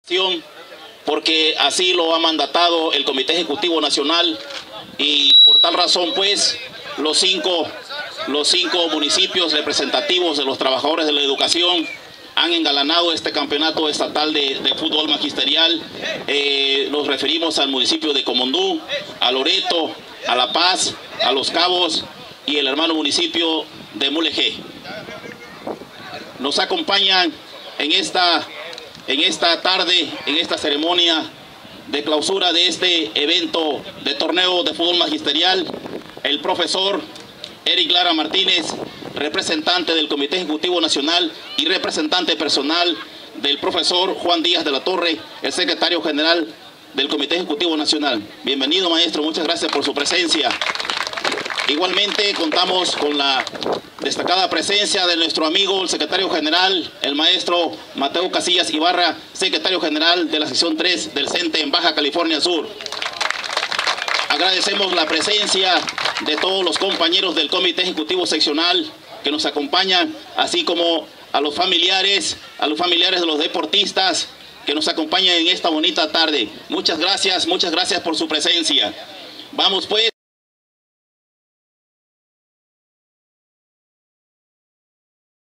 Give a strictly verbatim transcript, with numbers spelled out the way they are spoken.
porque así lo ha mandatado el Comité Ejecutivo Nacional, y por tal razón pues los cinco, los cinco municipios representativos de los trabajadores de la educación han engalanado este campeonato estatal de, de fútbol magisterial. Eh, nos referimos al municipio de Comondú, a Loreto, a La Paz, a Los Cabos y el hermano municipio de Mulegé. Nos acompañan en esta, en esta tarde, en esta ceremonia de clausura de este evento de torneo de fútbol magisterial, el profesor Eric Lara Martínez, representante del Comité Ejecutivo Nacional y representante personal del profesor Juan Díaz de la Torre, el secretario general del Comité Ejecutivo Nacional. Bienvenido, maestro, muchas gracias por su presencia. Igualmente contamos con la destacada presencia de nuestro amigo, el secretario general, el maestro Mateo Casillas Ibarra, secretario general de la sección tres del CENTE en Baja California Sur. Agradecemos la presencia de todos los compañeros del Comité Ejecutivo Seccional que nos acompañan, así como a los familiares, a los familiares de los deportistas que nos acompañan en esta bonita tarde. Muchas gracias, muchas gracias por su presencia. Vamos pues.